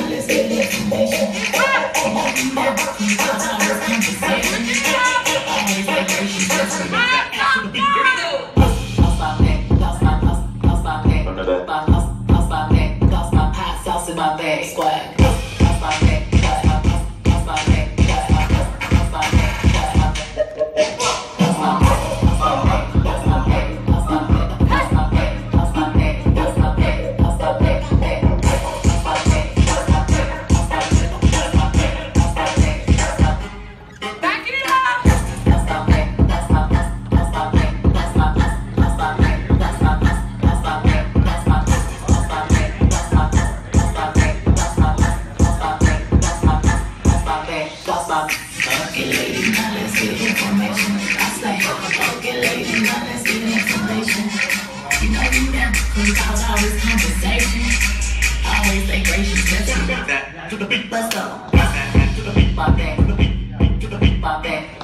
let's get information. Come on, remember, cause I was conversation. Always like gracious, just to the beat. Here we go. Lost my neck, lost my neck, lost my neck, lost my hot sauce in my bag, swag. Lost my neck, lost my neck, lost my neck, lost my neck, lost my neck, lost my neck. Okay, lady, now let's get information. I say, okay, lady, now let's get information. You know you never cause always conversation. Always say gracious, let's go. To the beat. Let's go. To the beat. My back, to the beat, my back.